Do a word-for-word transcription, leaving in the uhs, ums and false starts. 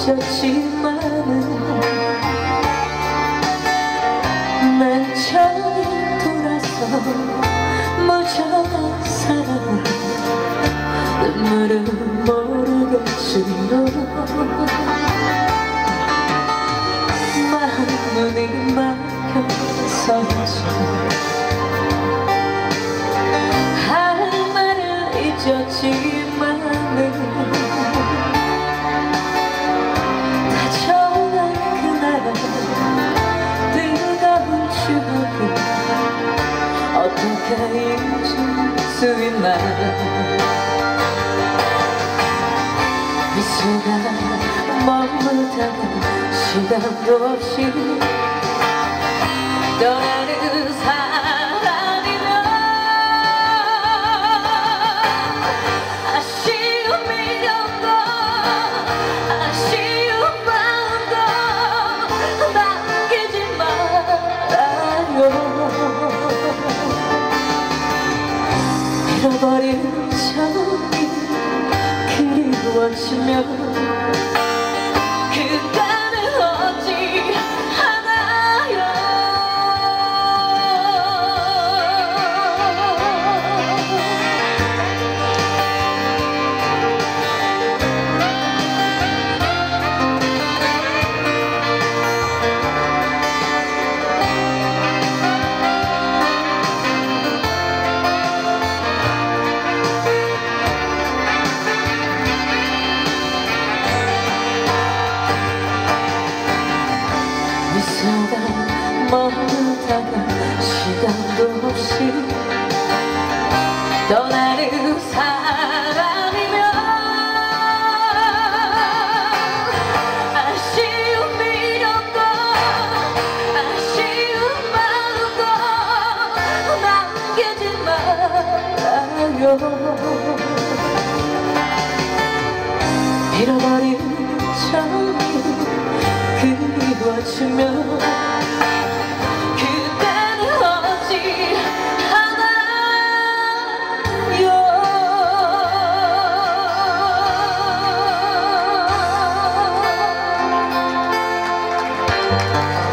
잊었지만은 난 처음 돌아서 무정한 사랑을 눈물은 모르겠지요. 마음은 막혀서지 할 말을 잊었지만은 다정한 그날의 뜨거운 추억을 어떻게 잊을 수 있나. 미소가 머물다가 시간도 없이 떠나는 사람이면 아쉬운 미련도 아쉬운 마음도 남기지 말아요. 잃어버린 저기 그리워지면 그대는 어찌 하나요. 미소가 머물다가 시간도 없이 떠나는 사람이면 아쉬운 미련도 아쉬운 마음도 남기지 말아요. 잃어버린 저기 그리워지면 그때는 어찌 하나요.